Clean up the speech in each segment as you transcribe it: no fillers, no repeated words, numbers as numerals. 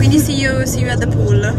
Quindi see you at the pool.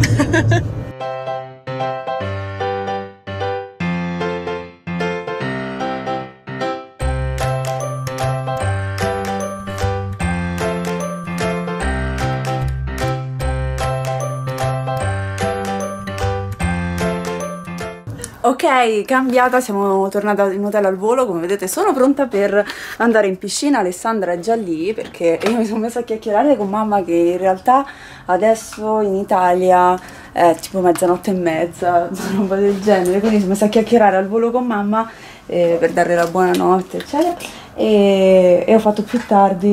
Ok, cambiata, siamo tornate in hotel al volo, come vedete sono pronta per andare in piscina. Alessandra è già lì perché io mi sono messa a chiacchierare con mamma che in realtà adesso in Italia è tipo mezzanotte e mezza, una roba del genere, quindi mi sono messa a chiacchierare al volo con mamma per darle la buonanotte eccetera, e ho fatto più tardi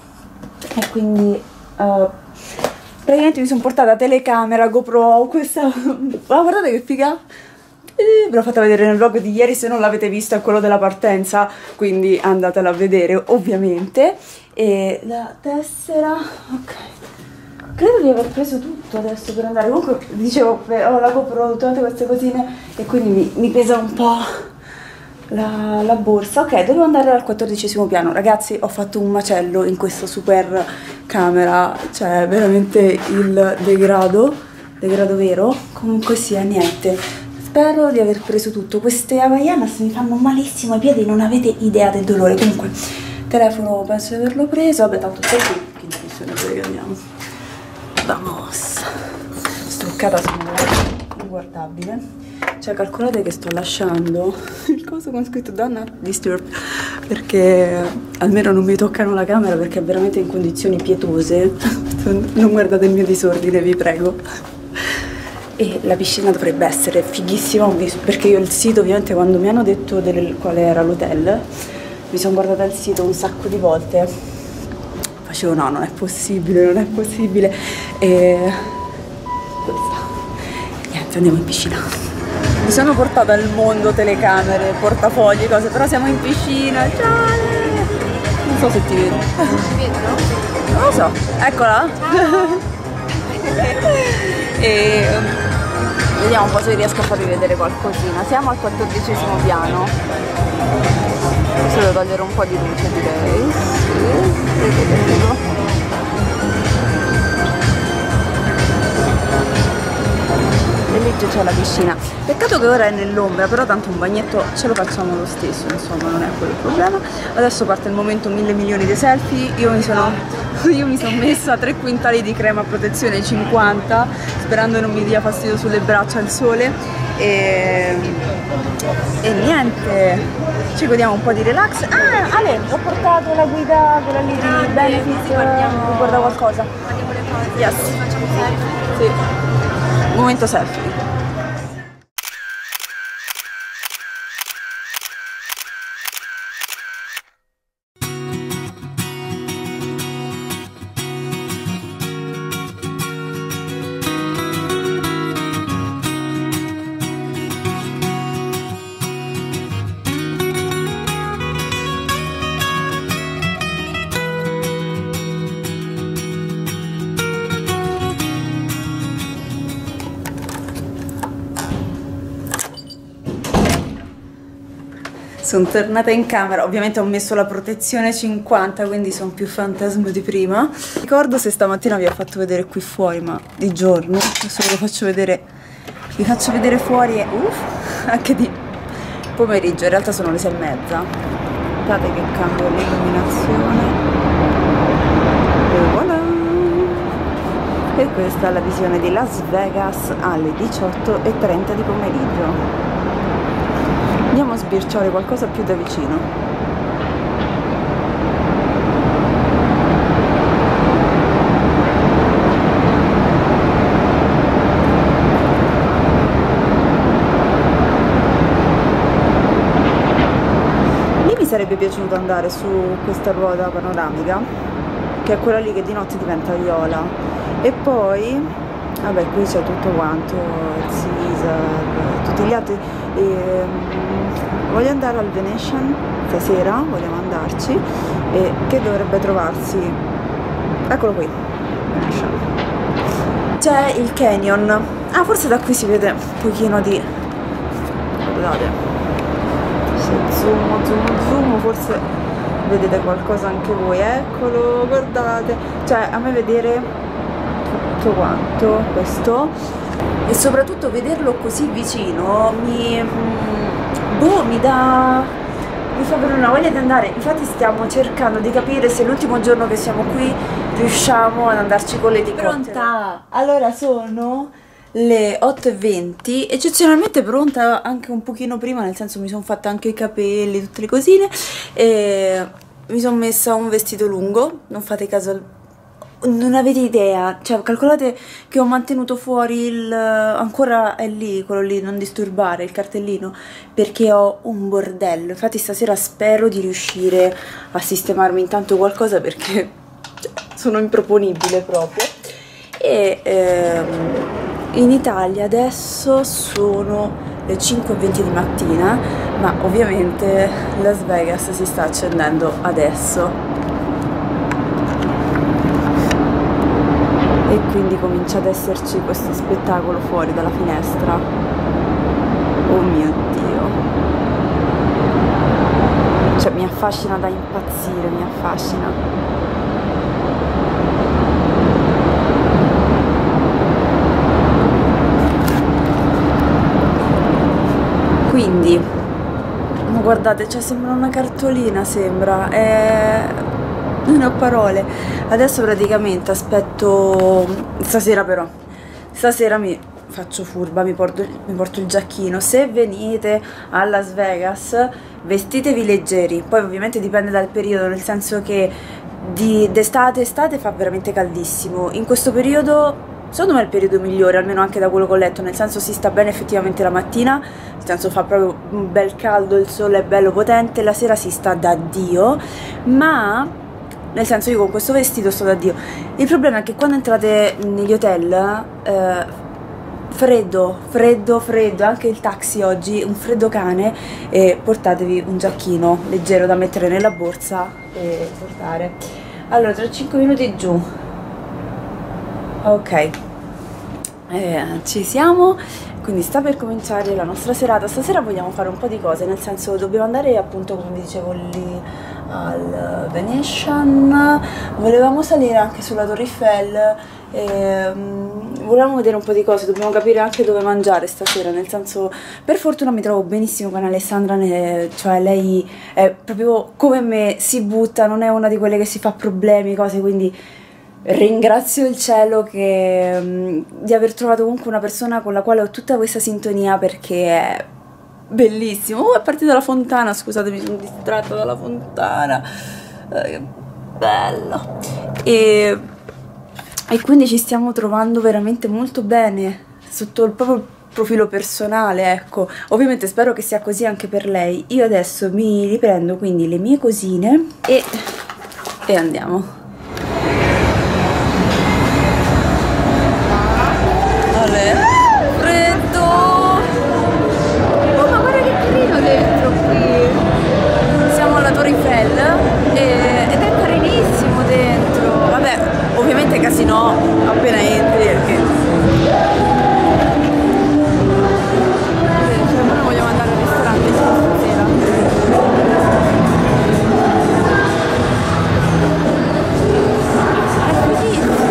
e quindi praticamente mi sono portata telecamera, GoPro, questa... Oh, guardate che figa! Ve l'ho fatta vedere nel vlog di ieri, se non l'avete visto è quello della partenza, quindi andatela a vedere ovviamente. E la tessera, ok, credo di aver preso tutto adesso per andare. Comunque dicevo, ho la GoPro, tutte queste cosine e quindi mi pesa un po' la borsa. Ok, dovevo andare al 14° piano. Ragazzi, ho fatto un macello in questa super camera, cioè veramente il degrado vero. Comunque sia, niente, spero di aver preso tutto. Queste Havaianas mi fanno malissimo ai piedi, non avete idea del dolore. Comunque, telefono penso di averlo preso. Vabbè, tanto sto qui, che discussione pure che andiamo. Vamos. Struccata sono inguardabile. Cioè, calcolate che sto lasciando il coso con scritto Do Not Disturb, perché almeno non mi toccano la camera, perché è veramente in condizioni pietose. Non guardate il mio disordine, vi prego. E la piscina dovrebbe essere fighissima, perché io il sito, ovviamente, quando mi hanno detto quale era l'hotel, mi sono guardata il sito un sacco di volte, facevo no, non è possibile, non è possibile. E questa, niente, andiamo in piscina. Mi sono portata al mondo telecamere, portafogli, cose, però siamo in piscina. Ciao! Non so se ti vedo. Ti vedono? Non lo so, eccola. E vediamo un po' se riesco a farvi vedere qualcosina. Siamo al 14° piano. Adesso devo togliere un po' di luce, direi. Sì. E lì c'è la piscina. Peccato che ora è nell'ombra, però tanto un bagnetto ce lo facciamo lo stesso, insomma, non è quello il problema. Adesso parte il momento 1000 milioni di selfie. Io mi sono messa 3 quintali di crema protezione 50, sperando non mi dia fastidio sulle braccia il sole. E niente, ci godiamo un po' di relax. Ah, Ale, ho portato la guida, quella lì di Benefit. Guarda qualcosa. Guardiamo le cose. Yes. Facciamo selfie. Sì. Momento selfie. Sono tornata in camera, ovviamente ho messo la protezione 50, quindi sono più fantasma di prima. Ricordo se stamattina vi ho fatto vedere qui fuori, ma di giorno, adesso ve lo faccio vedere, vi faccio vedere fuori, anche di pomeriggio, in realtà sono le 6:30. Guardate che cambio l'illuminazione. E voilà! E questa è la visione di Las Vegas alle 18:30 di pomeriggio. Andiamo a sbirciare qualcosa più da vicino. Lì mi sarebbe piaciuto andare su questa ruota panoramica, che è quella lì che di notte diventa viola. E poi, vabbè, qui c'è tutto quanto, il Caesar, tutti gli altri. Voglio andare al Venetian stasera, vogliamo andarci, e che dovrebbe trovarsi, eccolo qui, Venetian. C'è il canyon. Ah, forse da qui si vede un pochino di, guardate, se zoom, forse vedete qualcosa anche voi, eccolo, guardate. Cioè, a me vedere tutto quanto questo, e soprattutto vederlo così vicino mi fa venire una voglia di andare. Infatti stiamo cercando di capire se l'ultimo giorno che siamo qui riusciamo ad andarci con le elicottero. Pronta? Allora sono le 8:20, eccezionalmente pronta anche un pochino prima, nel senso mi sono fatta anche i capelli, tutte le cosine, e mi sono messa un vestito lungo, non fate caso, non avete idea, cioè calcolate che ho mantenuto fuori ancora è lì, quello lì, non disturbare, il cartellino, perché ho un bordello. Infatti stasera spero di riuscire a sistemarmi intanto qualcosa, perché sono improponibile proprio. E in Italia adesso sono le 5:20 di mattina, ma ovviamente Las Vegas si sta accendendo adesso e quindi comincia ad esserci questo spettacolo fuori dalla finestra. Oh mio Dio, cioè mi affascina da impazzire, mi affascina. Quindi, ma guardate, cioè sembra una cartolina, sembra, non ho parole. Adesso praticamente aspetto, stasera mi faccio furba, mi porto il giacchino. Se venite a Las Vegas vestitevi leggeri, poi ovviamente dipende dal periodo, nel senso che d'estate fa veramente caldissimo. In questo periodo secondo me è il periodo migliore, almeno anche da quello che ho letto, nel senso si sta bene effettivamente la mattina, nel senso fa proprio un bel caldo, il sole è bello potente, la sera si sta da Dio, ma nel senso io con questo vestito sto da Dio. Il problema è che quando entrate negli hotel freddo, anche il taxi oggi, un freddo cane, e portatevi un giacchino leggero da mettere nella borsa e portare. Allora, tra 5 minuti giù. Ok, ci siamo, quindi sta per cominciare la nostra serata. Stasera vogliamo fare un po' di cose, nel senso dobbiamo andare appunto, come vi dicevo, lì al Venetian, volevamo salire anche sulla Torre Eiffel, volevamo vedere un po' di cose, dobbiamo capire anche dove mangiare stasera, nel senso, per fortuna mi trovo benissimo con Alessandra, cioè lei è proprio come me, si butta, non è una di quelle che si fa problemi, cose, quindi ringrazio il cielo di aver trovato comunque una persona con la quale ho tutta questa sintonia, perché è bellissimo. È partita la fontana, scusate, mi sono distratta dalla fontana, che bello. E quindi ci stiamo trovando veramente molto bene sotto il proprio profilo personale, ecco. Ovviamente spero che sia così anche per lei. Io adesso mi riprendo quindi le mie cosine e andiamo. Freddo! Oh, ma guarda che carino dentro qui! Siamo alla Torre Eiffel ed è carinissimo dentro. Vabbè, ovviamente casino appena entri, perché noi vogliamo andare al ristorante stasera. È bellissimo!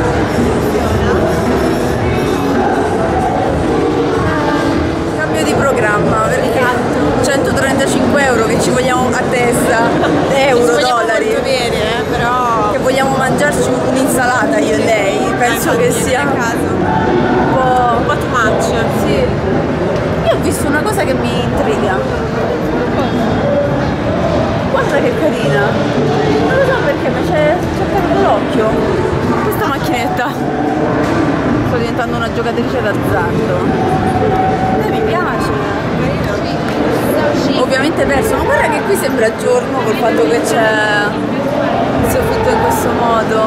Di programma, perché 135 euro che ci vogliamo a testa, euro, dollari, bene, però che vogliamo mangiarci un'insalata io e lei, penso che sia un po' too much. Sì. Io ho visto una cosa che mi intriga, guarda che carina, non lo so perché mi c'è aperto l'occhio questa macchinetta. Sto diventando una giocatrice d'azzardo. Mi piace. Ovviamente perso, ma guarda che qui sembra giorno col fatto che c'è il soffitto in questo modo.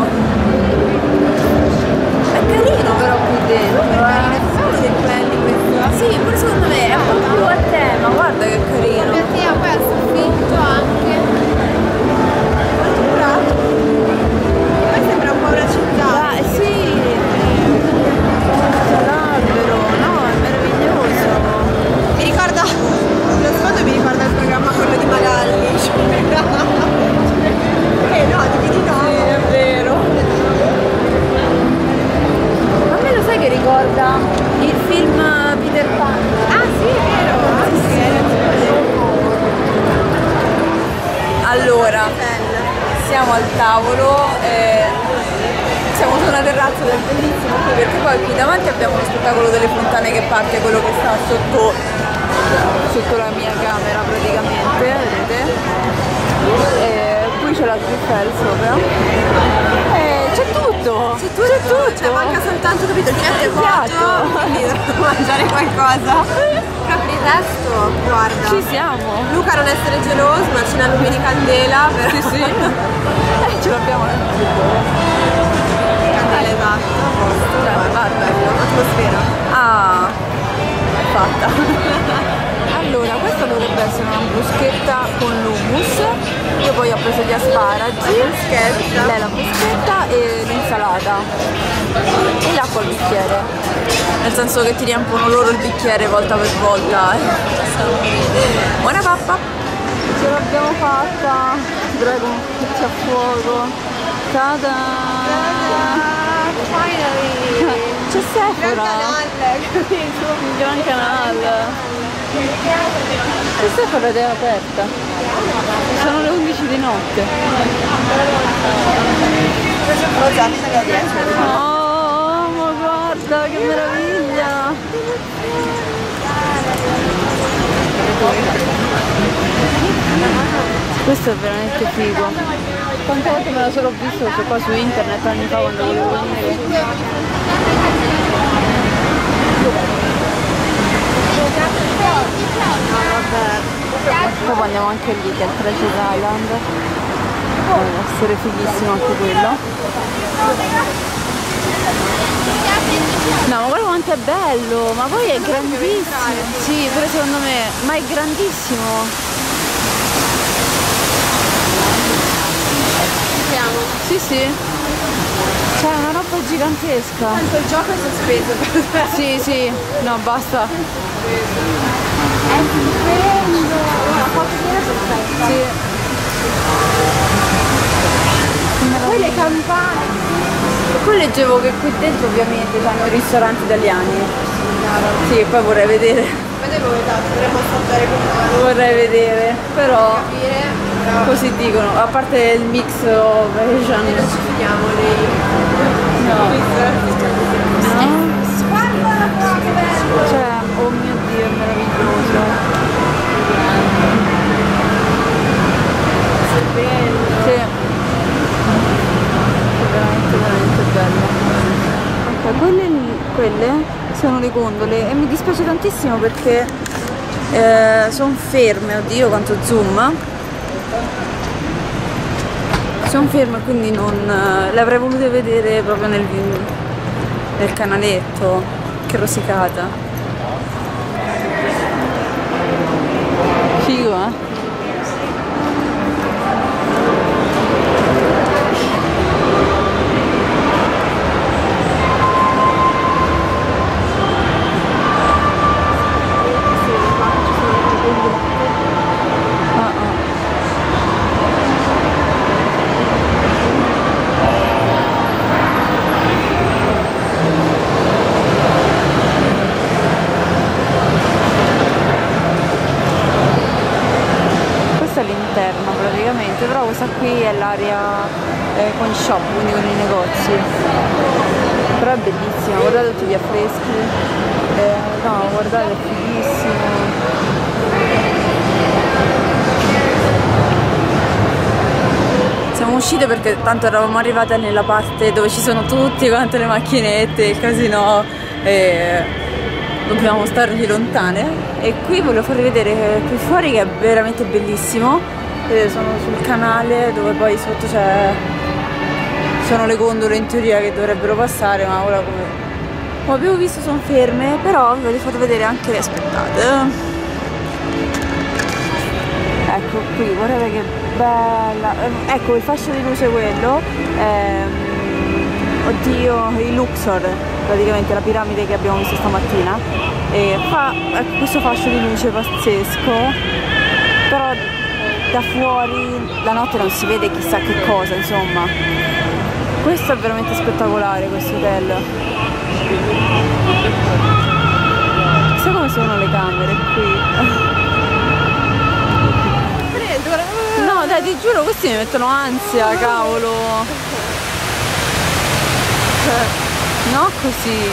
È carino però qui dentro, che belli questi. Sì, pure secondo me è un po' più a tema, guarda che carino. Perché poi al soffitto anche. Poi sembra un po' una città. Sì. L'albero, no, è meraviglioso. Mi ricorda, lo sfondo mi ricorda il programma quello di Magalli. No, di no. Sì, è vero. che ricorda il film Peter Pan. Ah sì, è vero. Allora, siamo al tavolo, siamo su una terrazza del bellissimo qui, perché poi qui davanti abbiamo lo spettacolo delle fontane che parte, quello che sta sotto la mia camera praticamente, vedete? Qui c'è la Eiffel sopra. C'è tutto! C'è tutto! Cioè manca soltanto, capito, il piatto è vuoto, quindi devo mangiare qualcosa. Però per il resto, guarda. Ci siamo! Luca non essere geloso, ma ce n'ha lumini candela. Però... Sì, sì. Ce l'abbiamo nel candela, esatto, a posto. Guarda, atmosfera. Ah, è fatta. Allora, questa dovrebbe essere una bruschetta con l'hummus. Io poi ho preso gli asparagi, lei la bruschetta e l'insalata e l'acqua al bicchiere, nel senso che ti riempiono loro il bicchiere volta per volta. Buona pappa! Ce l'abbiamo fatta! Prego, metti a fuoco. Tada! Finally! C'è Sephora! Gran canale, capito? Un gran canale! C'è Sephora ed è aperta. Sono le 11 di notte. Oh, ma guarda che meraviglia! Questo è veramente figo. Quante volte me la sono visto qua su internet anni fa quando volevo venire. Poi andiamo anche lì che è il Treasure Island, deve essere fighissimo anche quello. No, ma guarda quanto è bello, ma poi è grandissimo. Sì, pure secondo me, ma è grandissimo. Sì, sì. C'è una roba gigantesca. Tanto il gioco è sospeso. Sì, sì, no, basta. È stupendo! Una foto perfetta. Sì. Poi le campane. E poi leggevo che qui dentro ovviamente hanno ristoranti italiani. Sì, poi vorrei vedere. Vedevo, esatto, dovremmo assaggiare con Vorrei vedere, però capire. così dicono, a parte il mix of Asian. Non ci fidiamo dei... No. No? Guarda qua che bello! Cioè, oh mio Dio, è meraviglioso. Bello! Sì. È veramente, veramente bello. Ok, quelle sono le gondole e mi dispiace tantissimo perché sono ferme, oddio quanto zoom. Sono ferme, quindi non le avrei volute vedere proprio nel canaletto. Che rosicata. Figo, eh? All'interno praticamente, però questa qui è l'area con i shop, quindi con i negozi, però è bellissima, guardate tutti gli affreschi, no guardate, è fighissimo. Siamo uscite perché tanto eravamo arrivate nella parte dove ci sono tutte quante le macchinette, il casino, dobbiamo stargli lontane. E qui voglio farvi vedere qui fuori che è veramente bellissimo. Vedete, sono sul canale dove poi sotto sono le gondole in teoria che dovrebbero passare, ma ora come abbiamo visto sono ferme, però vi voglio far vedere anche, aspettate, ecco qui, guardate che bella, ecco il fascio di luce quello, oddio, il Luxor, praticamente la piramide che abbiamo visto stamattina, e fa questo fascio di luce pazzesco, però da fuori la notte non si vede chissà che cosa, insomma. Questo è veramente spettacolare, questo hotel. sono le camere qui. No dai, ti giuro, questi mi mettono ansia, cavolo. No, così.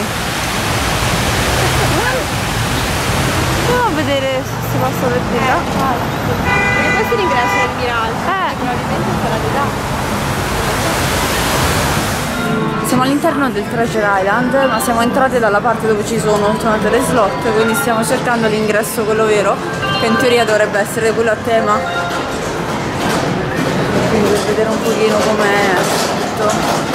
Andiamo a vedere se si passa per di là. Perché questo è l'ingresso del Mirage. Probabilmente sarà di là. Siamo all'interno del Treasure Island, ma siamo entrate dalla parte dove ci sono ultimamente le slot, quindi stiamo cercando l'ingresso quello vero, che in teoria dovrebbe essere quello a tema. Quindi per vedere un pochino com'è tutto.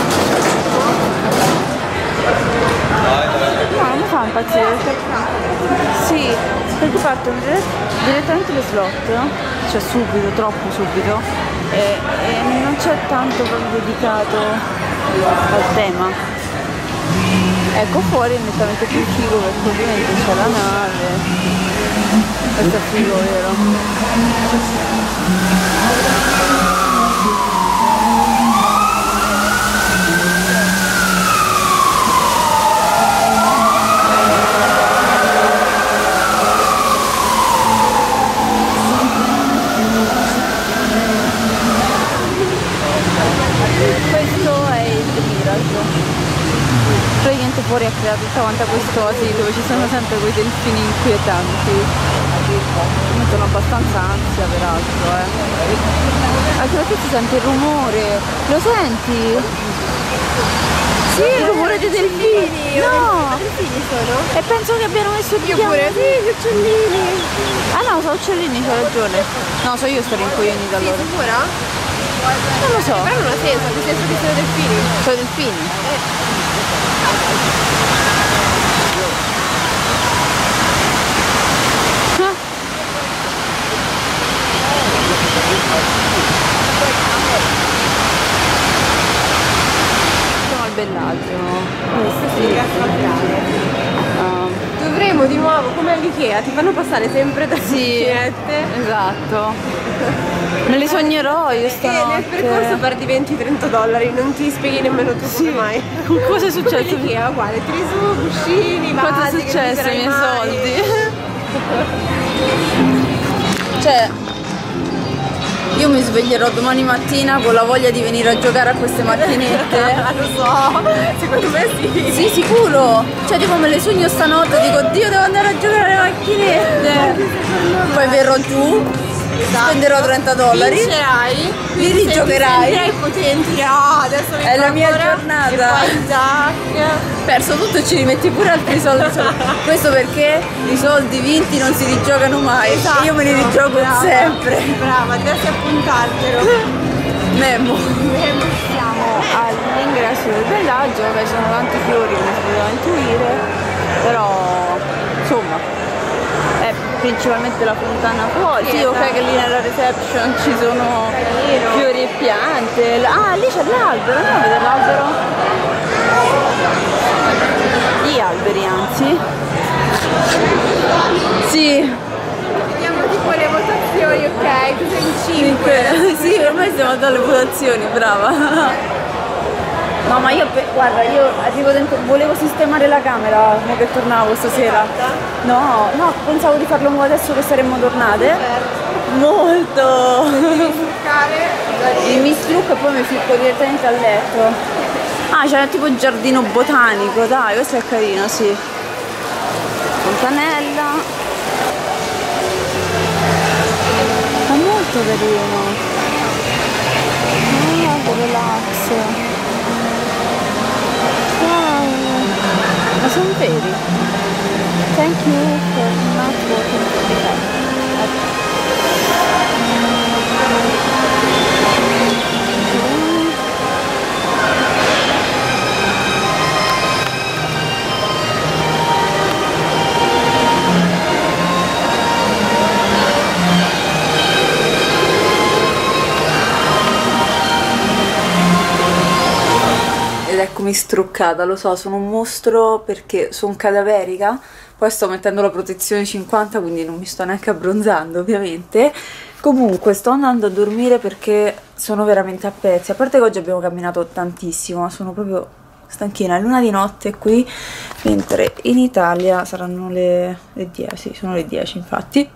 No, non mi fa impazzire. Sì, perché partono direttamente le slot, cioè subito, troppo subito, e non c'è tanto proprio dedicato al tema. Ecco, fuori è nettamente più figo perché ovviamente c'è la nave. Questo è figo, vero? Praticamente fuori ha creato tutta quanta quest'oasi dove ci sono sempre quei delfini inquietanti. Mi mettono abbastanza ansia peraltro, Anche perché si sente il rumore. Lo senti? Sì, il rumore dei delfini! No! Delfini sono? E penso che abbiano messo il Io pure, sì, gli uccellini! Ah no, sono uccellini, c'hai ragione. No, so io sto rincoglionita da loro. Sicura? Non lo so. Però non ha senso, nel senso che sono delfini. Sono delfini? Siamo al Bellagio. Questo sì, dovremo di nuovo, come all'Ikea, ti fanno passare sempre da macchinette. Esatto. Me li sognerò io E stanotte. nel percorso perdi $20-30, non ti spieghi nemmeno tu come mai. Cosa è successo? Come all'Ikea, uguale, tiri su, cuscini, Quanto è vasi, che non successo ai userai miei mai. soldi? Cioè, io mi sveglierò domani mattina con la voglia di venire a giocare a queste macchinette. Lo so, secondo me sì. Sì, sicuro. Cioè, tipo me le sogno stanotte, dico, Dio, devo andare a giocare alle macchinette. Poi verrò giù, spenderò $30. Vincerai, Li rigiocherai. Sentirai potenti. Ah, adesso mi È la mia ancora, giornata. E poi tac. Perso tutto e ci rimetti pure altri soldi. Questo perché i soldi vinti non si rigiocano mai. Esatto, Io me li rigioco brava, sempre. Brava, dovresti appuntartelo. Memo. Siamo All'ingresso del Bellagio, vabbè, sono tanti fiori come si poteva intuire, però insomma è principalmente la fontana fuori. Sì, ok, che lì nella reception ci sono fiori e piante. Ah, lì c'è l'albero, andiamo a vedere l'albero. Gli alberi, anzi. Sì. vediamo tipo le votazioni, ok? Tu sei in 5. Sì, ormai siamo dalle votazioni, brava. No, ma io, guarda, io arrivo dentro, volevo sistemare la camera mo che tornavo stasera. No, no, pensavo di farlo adesso che saremmo tornate. Molto! Mi strucco e poi mi ficco direttamente a letto. Ah, c'è tipo il giardino botanico, dai, questo è carino, sì. Fontanella. È molto carino. Ah, che relax. Wow. Ma sono veri? Thank you for not working for the help. Ed eccomi struccata, lo so, sono un mostro perché sono cadaverica, poi sto mettendo la protezione 50, quindi non mi sto neanche abbronzando ovviamente. Comunque sto andando a dormire perché sono veramente a pezzi, a parte che oggi abbiamo camminato tantissimo, ma sono proprio stanchina, è l'una di notte qui, mentre in Italia saranno le 10, sono le 10 infatti.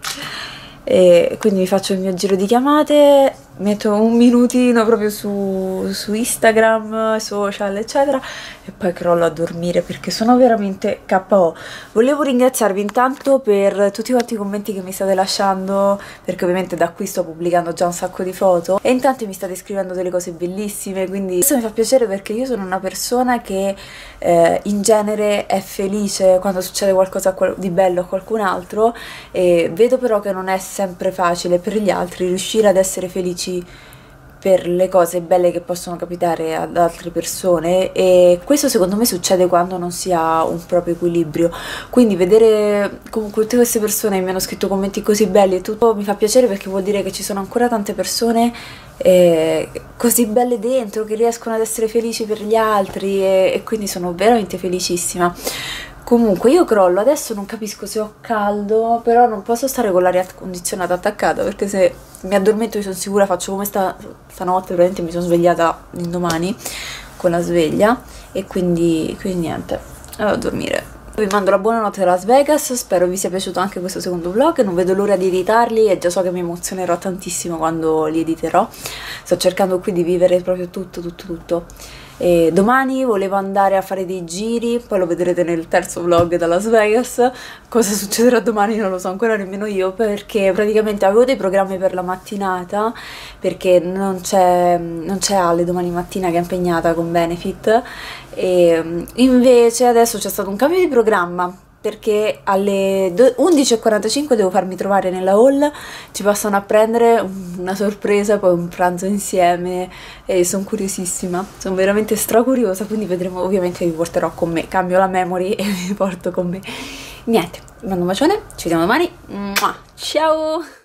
E quindi mi faccio il mio giro di chiamate, metto un minutino proprio su Instagram, social eccetera, e poi crollo a dormire perché sono veramente KO. Volevo ringraziarvi intanto per tutti quanti i commenti che mi state lasciando, perché ovviamente da qui sto pubblicando già un sacco di foto e intanto mi state scrivendo delle cose bellissime, quindi questo mi fa piacere perché io sono una persona che in genere è felice quando succede qualcosa di bello a qualcun altro, e vedo però che non è sempre facile per gli altri riuscire ad essere felici per le cose belle che possono capitare ad altre persone, e questo secondo me succede quando non si ha un proprio equilibrio. Quindi vedere comunque tutte queste persone che mi hanno scritto commenti così belli e tutto mi fa piacere, perché vuol dire che ci sono ancora tante persone così belle dentro che riescono ad essere felici per gli altri, e quindi sono veramente felicissima. Comunque io crollo, adesso non capisco se ho caldo, però non posso stare con l'aria condizionata attaccata, perché se mi addormento io sono sicura faccio come stanotte, probabilmente mi sono svegliata l'indomani con la sveglia, e quindi niente, vado a dormire. Vi mando la buonanotte da Las Vegas, spero vi sia piaciuto anche questo secondo vlog, non vedo l'ora di editarli e già so che mi emozionerò tantissimo quando li editerò. Sto cercando qui di vivere proprio tutto. E domani volevo andare a fare dei giri, poi lo vedrete nel terzo vlog da Las Vegas. Cosa succederà domani non lo so ancora nemmeno io, perché praticamente avevo dei programmi per la mattinata, perché non c'è Ale domani mattina che è impegnata con Benefit, e invece adesso c'è stato un cambio di programma, perché alle 11:45 devo farmi trovare nella hall, ci passano a prendere una sorpresa, poi un pranzo insieme, e sono curiosissima, sono veramente stracuriosa, quindi vedremo, ovviamente vi porterò con me, cambio la memory e vi porto con me. Niente, vi mando un bacione, ci vediamo domani, ciao!